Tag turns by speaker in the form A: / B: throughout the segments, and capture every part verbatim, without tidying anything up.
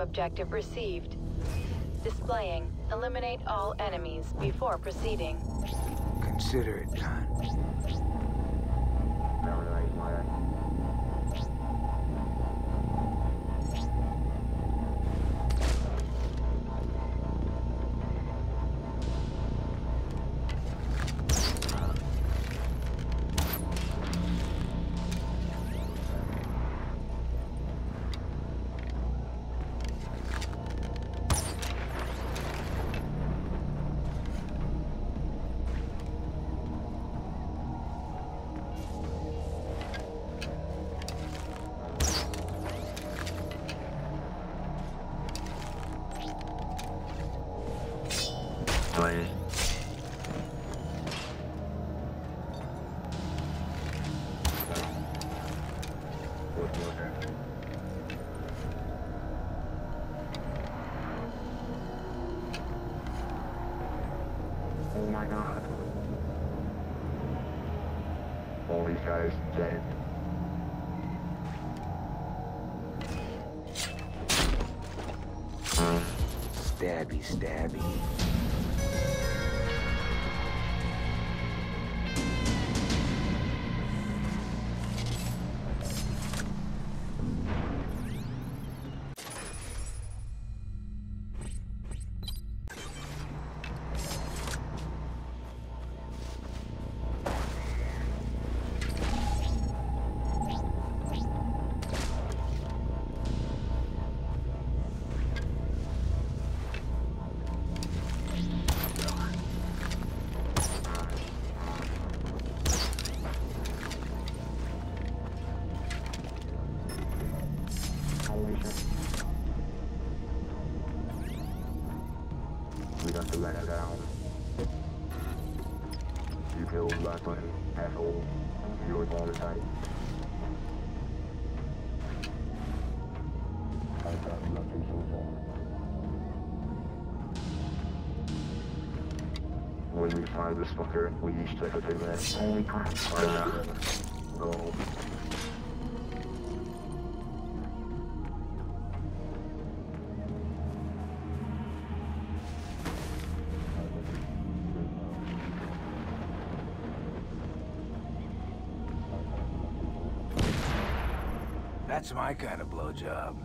A: objective received. Displaying. Eliminate all enemies before proceeding.
B: Consider it done.
C: Oh my god. All these guys dead.
B: Stabby, stabby.
C: We got to let it down. You killed last button, asshole. You're all the time. I thought you loved me so far. When we find this fucker, we each take a two minutes. Holy crap. Uh, no.
B: That's my kind of blowjob.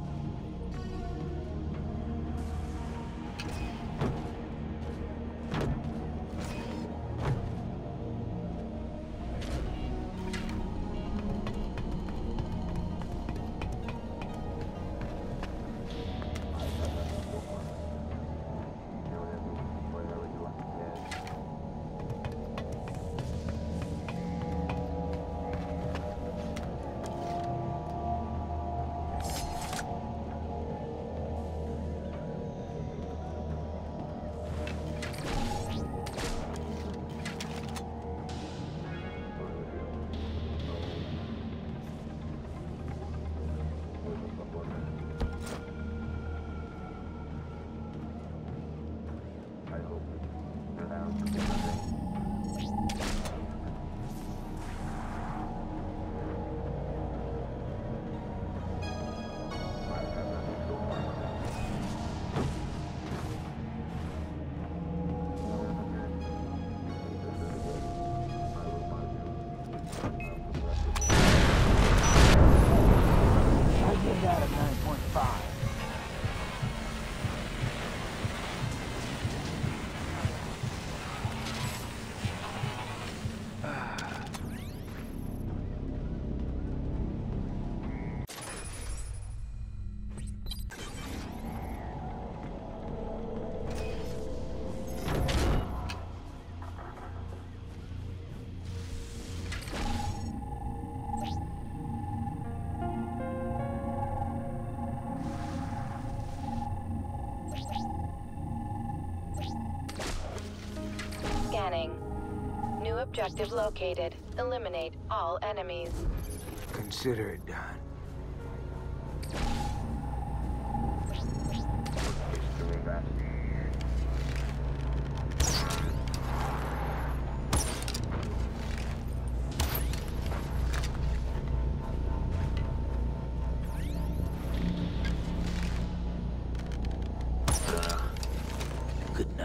A: Scanning. New objective located. Eliminate all enemies.
B: Consider it done.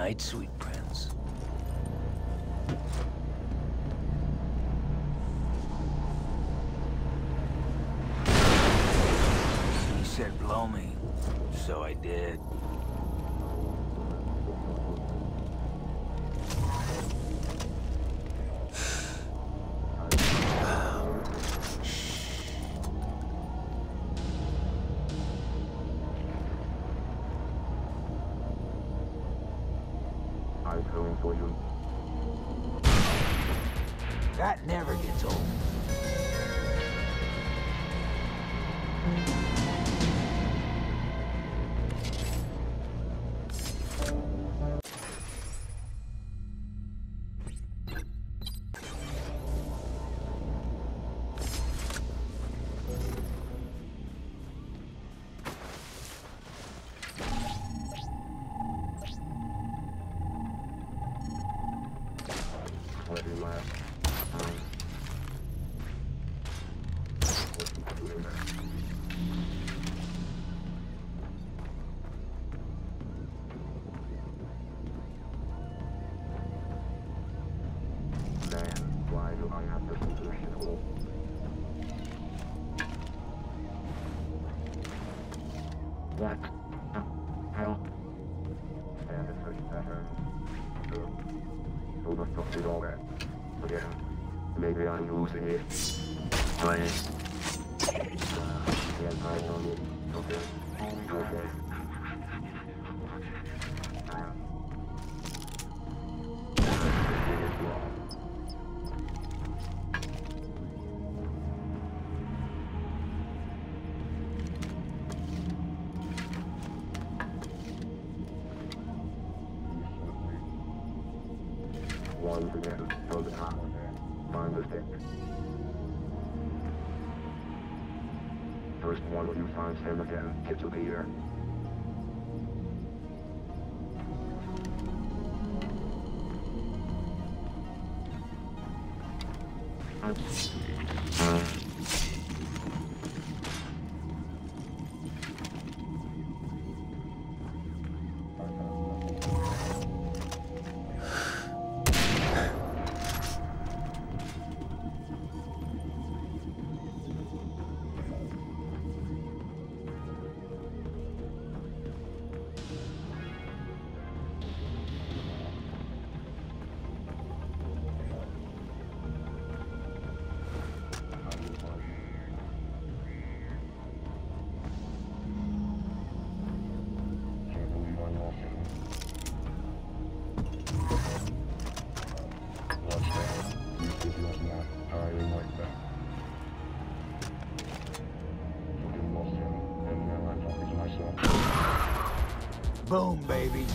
B: night, sweet prince. He said blow me, so I did.
C: For you.
B: That never gets old.
C: What? How? And it's such pattern. So the stuff is all that. Again, maybe I'm losing it. But can't hide on it. Okay. Okay. Once again, so the time my mistake. First one of you finds him again, gets a leader.
B: Boom, baby.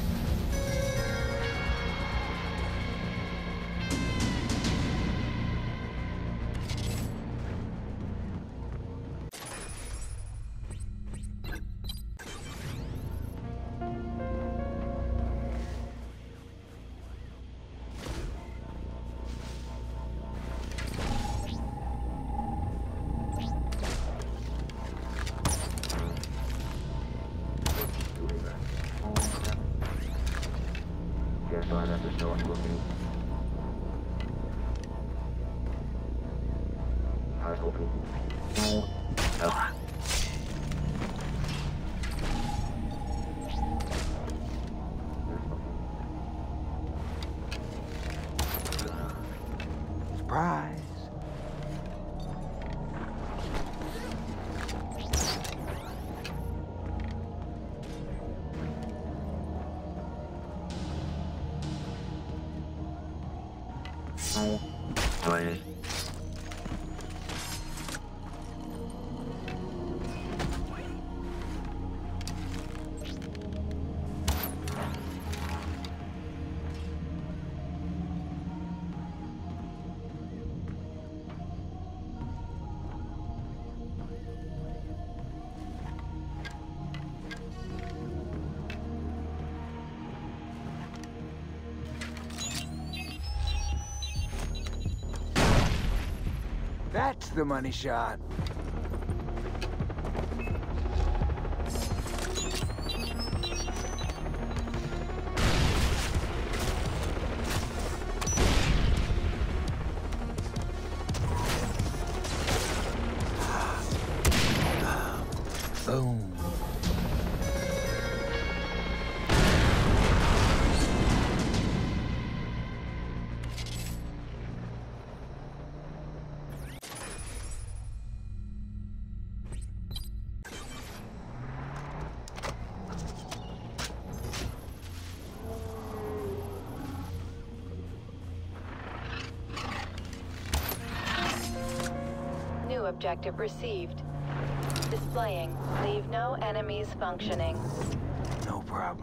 B: Surprise.
C: Play.
B: That's the money shot. Boom.
A: New objective received. Displaying. Leave no enemies functioning.
B: No problem.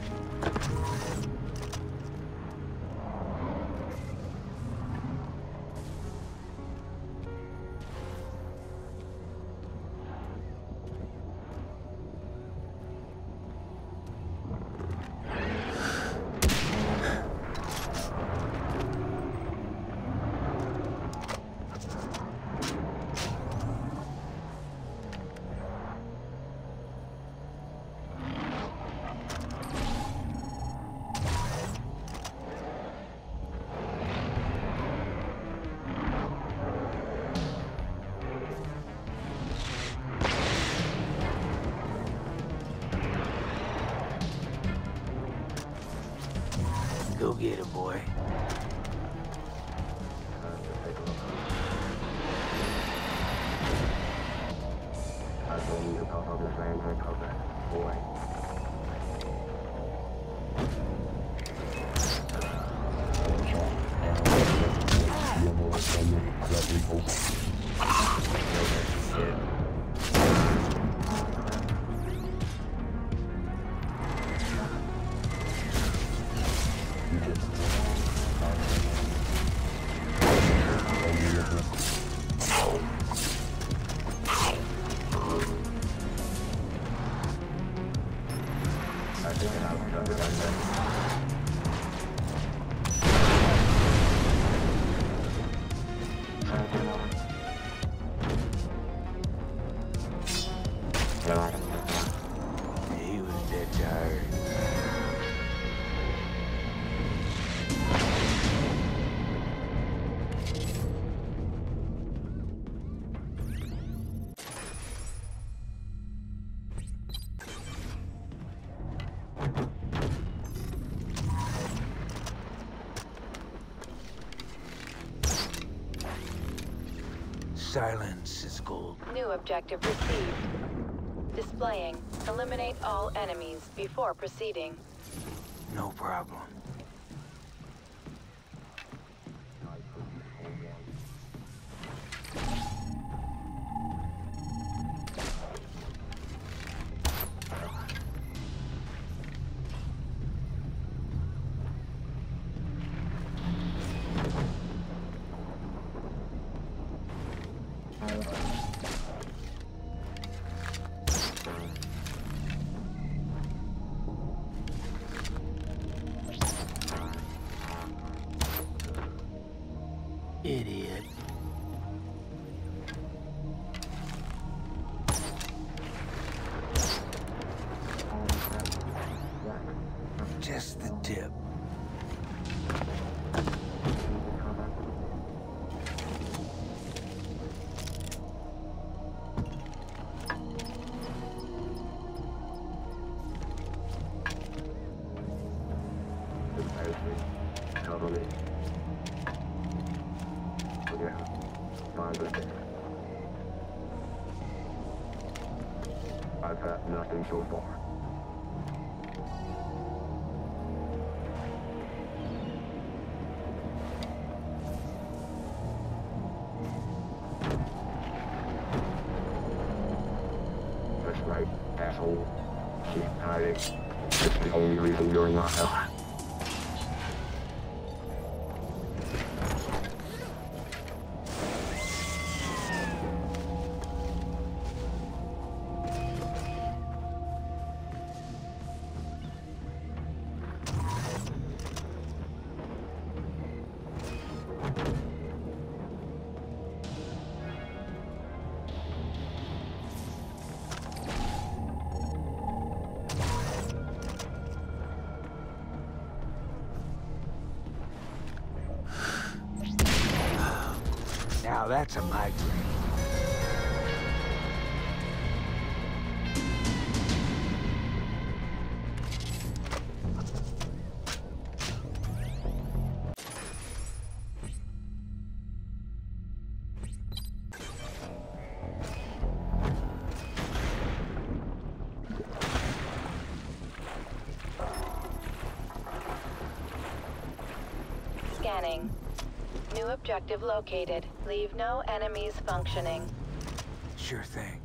B: Go get it, boy. He was dead tired. Silence is gold.
A: New objective received. Displaying. Eliminate all enemies before proceeding.
B: No problem. Idiot. Just the tip.
C: I've had nothing so far. That's right, asshole. Keep hiding. It's the only reason you're not out.
B: Now that's a migraine.
A: objective located. Leave no enemies functioning.
B: Sure thing.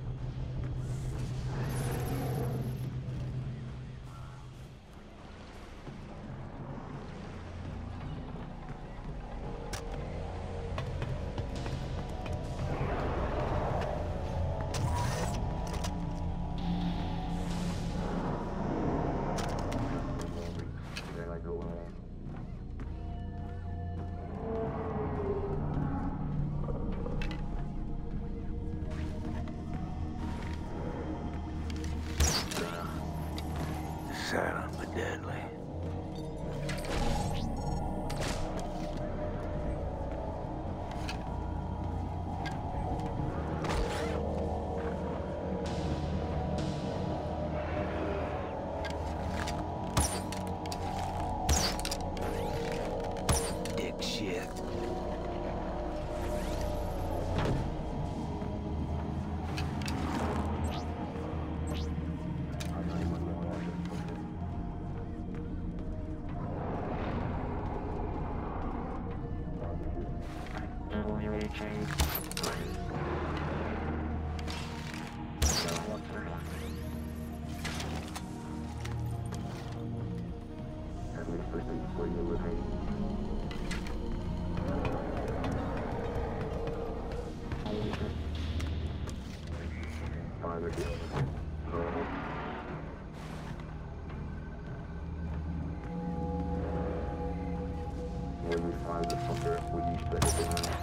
B: Silent but deadly. Dick shit.
C: When we find the fucker, we need to let it in.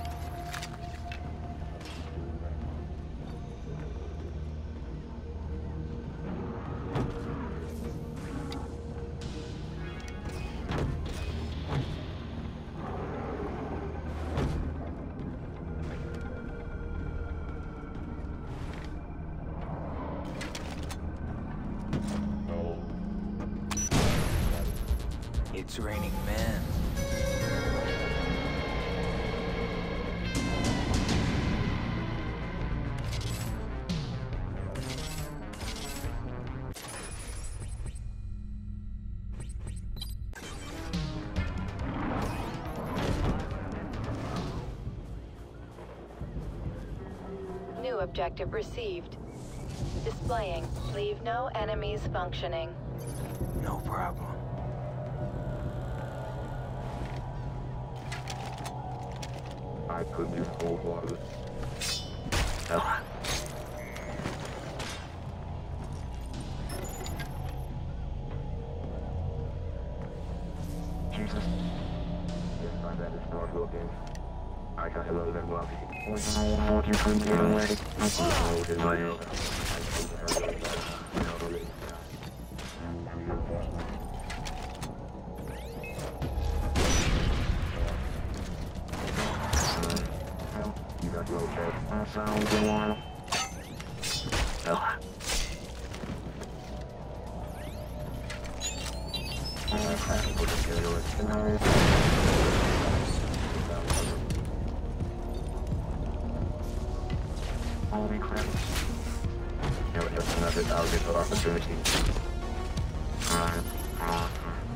B: It's raining men.
A: New objective received. Displaying. Leave no enemies functioning.
B: No problem.
C: I could use cold water.
B: Ah.
C: Jesus. Yes, my bad, it's not looking. I got hello them lucky. What you couldn't get away? I couldn't get away. You got Logitech. I found the one.
B: Ah.
C: I can put together it. Holy crap. You know, just another target for opportunity. Alright. Alright.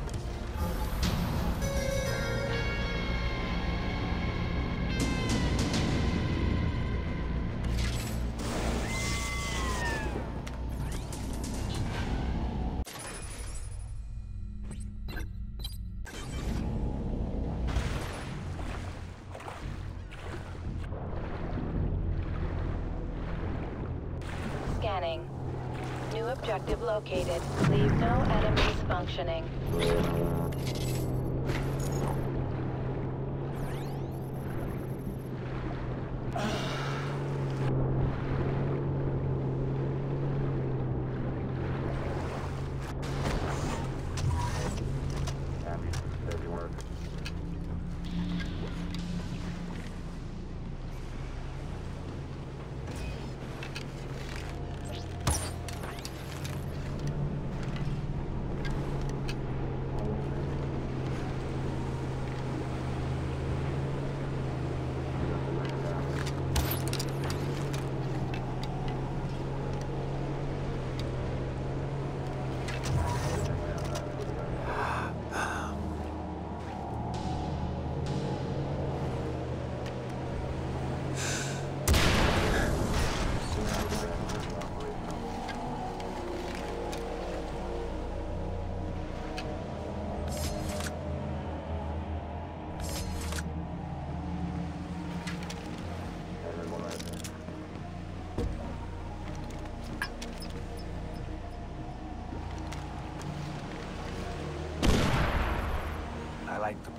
A: Scanning. New objective located. Leave no enemies functioning.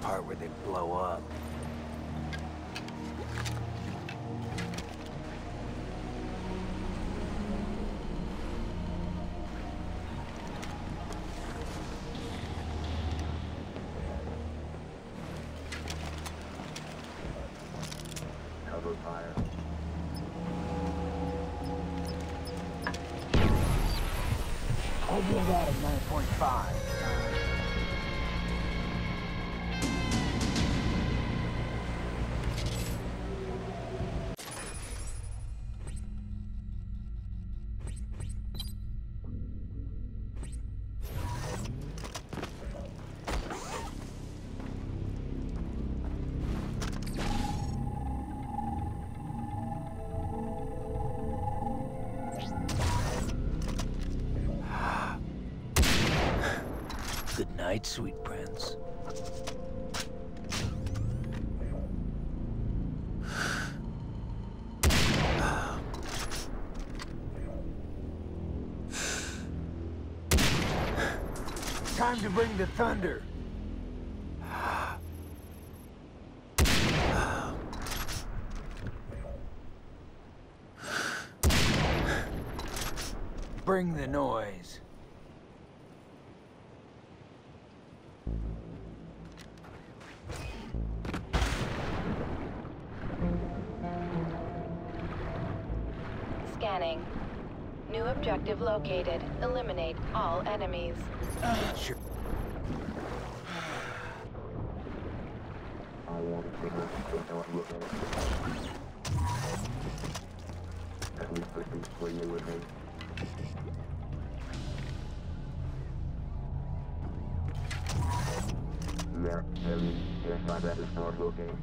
B: part where they blow up.
C: Cover fire.
B: I did that at nine point five. Good night, sweet prince. Time to bring the thunder. Bring the noise.
A: Scanning. New objective located. Eliminate all enemies.
B: Sure.
C: I want to take a don't look at it. At least this is where you would be. There, heavy, inside that is not looking.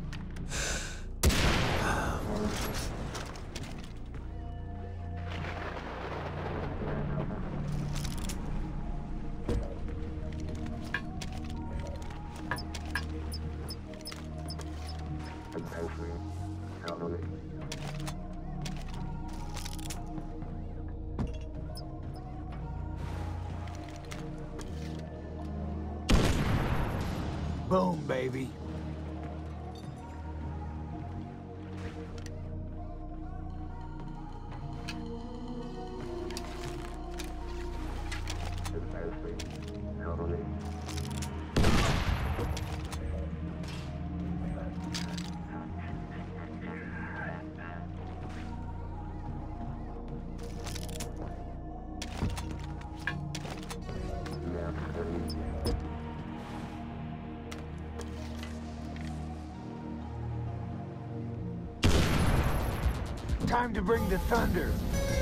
B: Boom, baby. Time to bring the thunder.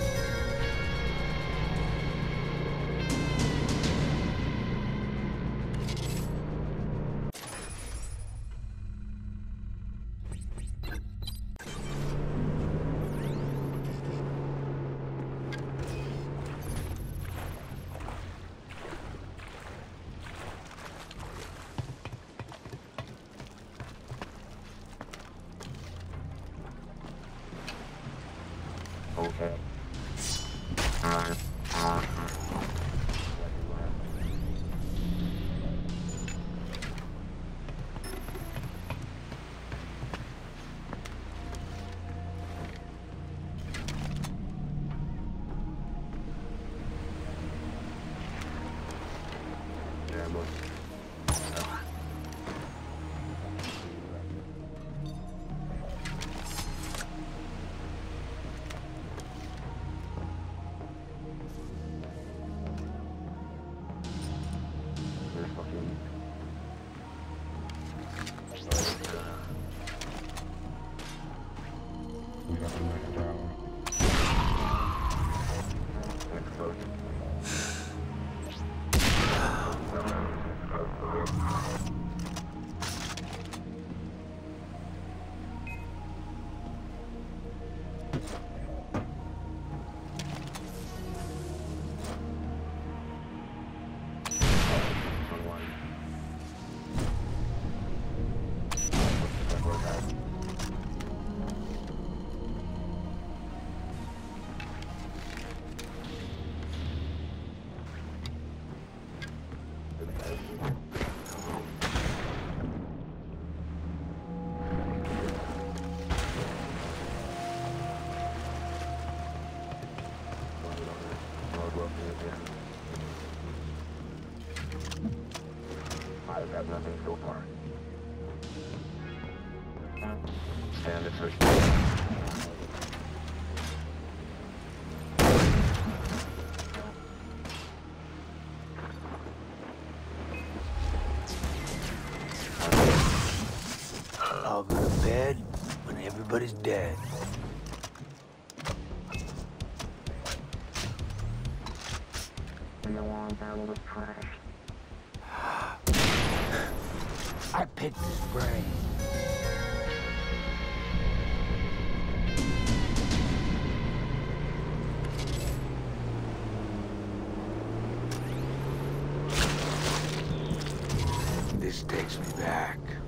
C: Okay. I've got nothing so far. Standard search.
B: I'll go to bed when everybody's dead.
C: The alarm barrel was trashed.
B: I picked his brain. This takes me back.